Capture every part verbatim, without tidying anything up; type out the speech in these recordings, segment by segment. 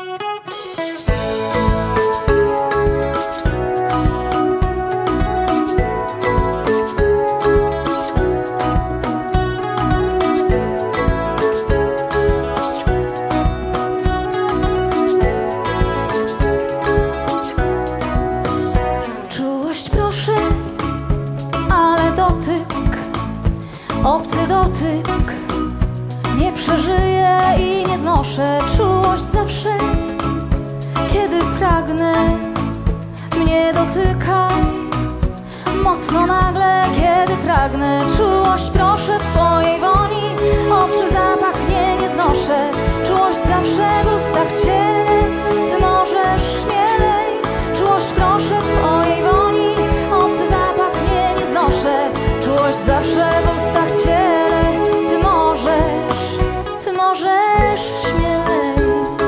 Obcy dotyk nie przeżyję i nie znoszę. Czułość zawsze, kiedy pragnę. Mnie dotykaj mocno nagle, kiedy pragnę. Czułość proszę Twojej woni. Obcy zapach nie, nie znoszę. Czułość zawsze w ustach ciele. Ty możesz śmielej. Czułość proszę Twojej woni. Obcy zapach nie, nie znoszę. Czułość zawsze w ustach ciele. Ty możesz, Ty możesz śmielej.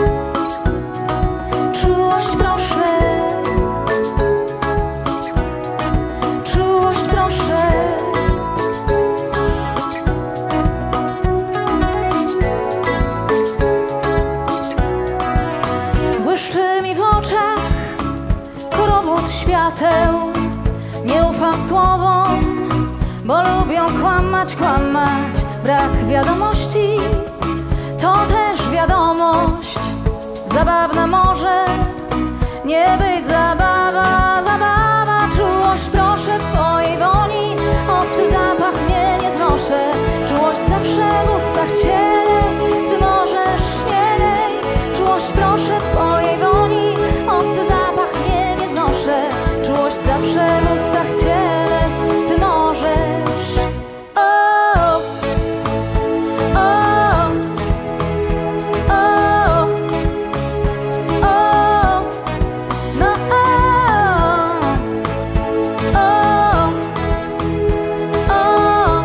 Czułość proszę. Czułość proszę. Błyszczy mi w oczach korowód świateł. Nie ufam słowom, bo lubią kłamać, kłamać. Brak wiadomości to też wiadomość. Zabawna może nie być zabawa, zabawa. Czułość proszę Twojej woni. Obcy zapach nie, nie znoszę. Czułość zawsze w ustach ciele. Ty możesz śmielej. Czułość proszę Twojej woni. Obcy zapach nie, nie znoszę. Czułość zawsze w ustach ciele. Ty możesz. Oh, oh, oh, oh, no, oh, oh, oh,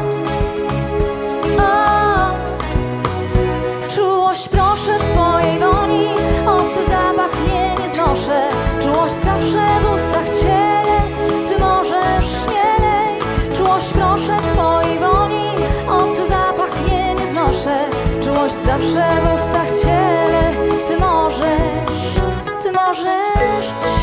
oh. Czułość proszę Twojej woni. Obcy zapach nie, nie znoszę. Czułość zawsze w ustach ciele. Ty możesz śmielej. Czułość proszę Twojej woni. Obcy zapach nie, nie znoszę. Czułość zawsze w ustach ciele. Ty możesz, Ty możesz